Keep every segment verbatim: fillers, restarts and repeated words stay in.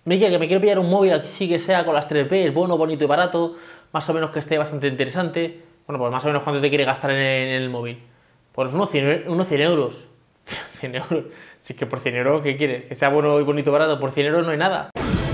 Miguel, que me quiero pillar un móvil así que sea con las tres B, bueno, bonito y barato, más o menos que esté bastante interesante. Bueno, pues más o menos cuánto te quiere gastar en el, en el móvil. Pues unos cien, unos cien euros. cien euros. Si es que por cien euros, ¿qué quieres? Que sea bueno y bonito y barato, por cien euros no hay nada.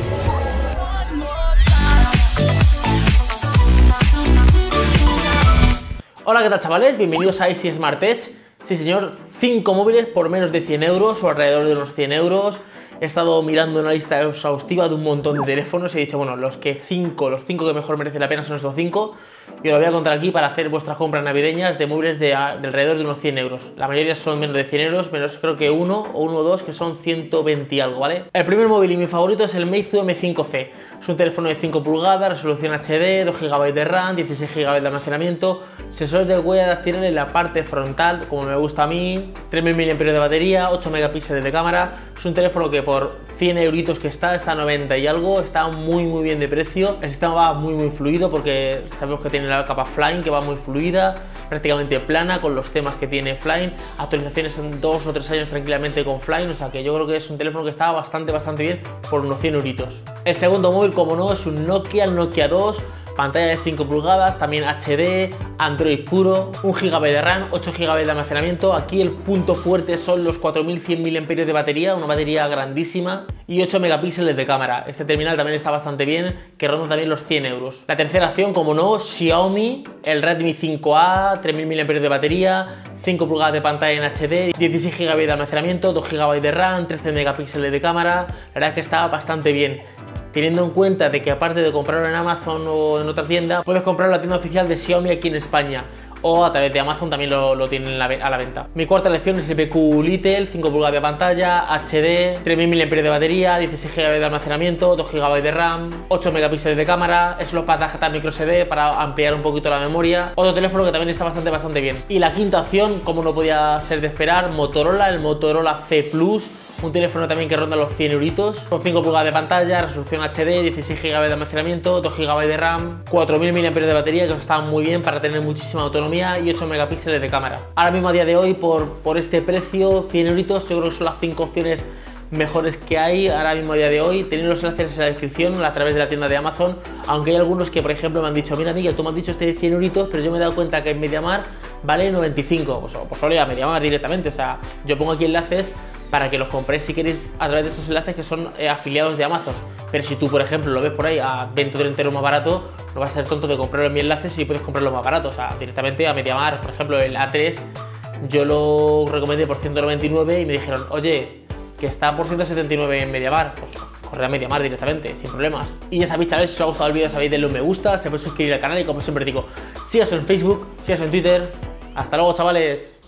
Hola, ¿qué tal, chavales? Bienvenidos a Easy Smart Tech. Sí, señor, cinco móviles por menos de cien euros o alrededor de unos cien euros. He estado mirando una lista exhaustiva de un montón de teléfonos y he dicho, bueno, los que cinco, los cinco que mejor merecen la pena son estos cinco. Y os lo voy a contar aquí para hacer vuestras compras navideñas de móviles de, de alrededor de unos cien euros. La mayoría son menos de cien euros, menos creo que uno o uno o dos que son ciento veinte y algo, ¿vale? El primer móvil y mi favorito es el Meizu M cinco C. Es un teléfono de cinco pulgadas, resolución H D, dos gigas de RAM, dieciséis gigas de almacenamiento, sensores de huella dactilar en la parte frontal, como me gusta a mí, tres mil miliamperios hora de batería, ocho megapíxeles de cámara. Es un teléfono que por cien euritos que está, está a noventa y algo, está muy muy bien de precio. El sistema va muy muy fluido porque sabemos que tiene la capa Flyme, que va muy fluida, prácticamente plana con los temas que tiene Flyme, actualizaciones en dos o tres años tranquilamente con Flyme, o sea que yo creo que es un teléfono que está bastante bastante bien por unos cien euritos. El segundo móvil, como no, es un Nokia, el Nokia dos, pantalla de cinco pulgadas, también H D, Android puro, un giga de RAM, ocho gigas de almacenamiento. Aquí el punto fuerte son los cuatro mil cien miliamperios de batería, una batería grandísima, y ocho megapíxeles de cámara. Este terminal también está bastante bien, que ronda también los cien euros. La tercera opción, como no, Xiaomi, el Redmi cinco A, tres mil miliamperios de batería, cinco pulgadas de pantalla en H D, dieciséis gigas de almacenamiento, dos gigas de RAM, trece megapíxeles de cámara. La verdad es que está bastante bien, teniendo en cuenta de que aparte de comprarlo en Amazon o en otra tienda, puedes comprarlo en la tienda oficial de Xiaomi aquí en España, o a través de Amazon también lo, lo tienen a la venta. Mi cuarta elección es el B Q Little, cinco pulgadas de pantalla, H D, tres mil miliamperios de batería, dieciséis gigas de almacenamiento, dos gigas de RAM, ocho megapíxeles de cámara, es los para tarjeta micro S D para ampliar un poquito la memoria. Otro teléfono que también está bastante bastante bien. Y la quinta opción, como no podía ser de esperar, Motorola, el Motorola C Plus. Un teléfono también que ronda los cien euritos, con cinco pulgadas de pantalla, resolución H D, dieciséis gigas de almacenamiento, dos gigas de RAM, cuatro mil miliamperios de batería, que eso está muy bien para tener muchísima autonomía, y ocho megapíxeles de cámara. Ahora mismo a día de hoy, por, por este precio, cien euritos, yo creo que son las cinco opciones mejores que hay ahora mismo a día de hoy. Tenéis los enlaces en la descripción a través de la tienda de Amazon, aunque hay algunos que por ejemplo me han dicho, mira Miguel, tú me has dicho este de cien euritos, pero yo me he dado cuenta que en MediaMarkt vale noventa y cinco, pues, pues solo a MediaMarkt directamente. O sea, yo pongo aquí enlaces para que los compréis si queréis a través de estos enlaces que son eh, afiliados de Amazon. Pero si tú, por ejemplo, lo ves por ahí a veinte o treinta euros más barato, no vas a ser tonto de comprarlo en mi enlace si puedes comprarlo más barato. O sea, directamente a MediaMarkt. Por ejemplo, el A tres yo lo recomendé por ciento noventa y nueve y me dijeron, oye, que está por ciento setenta y nueve en MediaMarkt. Pues corre a MediaMarkt directamente, sin problemas. Y ya sabéis, chavales, si os ha gustado el vídeo, sabéis, denle un me gusta, se puede suscribir al canal y como siempre digo, síganos en Facebook, síganos en Twitter. Hasta luego, chavales.